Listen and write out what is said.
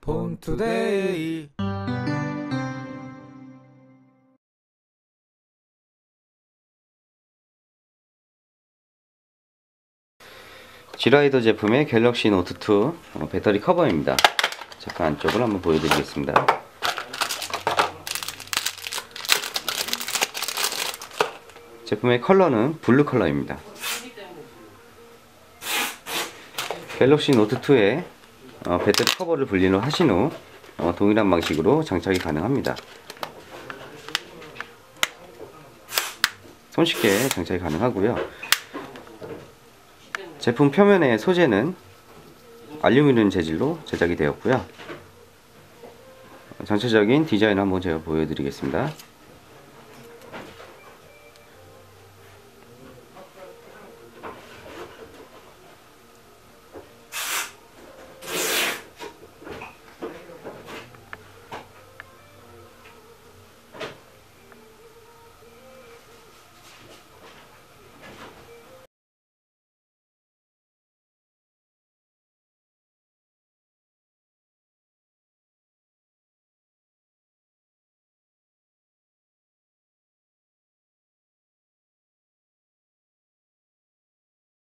폰투데이. G라이더 제품의 갤럭시 노트2 배터리 커버입니다. 제품 안쪽을 한번 보여드리겠습니다. 제품의 컬러는 블루 컬러입니다. 갤럭시 노트2에 배터리 커버를 분리를 하신 후 동일한 방식으로 장착이 가능합니다. 손쉽게 장착이 가능하고요. 제품 표면의 소재는 알루미늄 재질로 제작이 되었고요. 전체적인 디자인 한번 제가 보여드리겠습니다.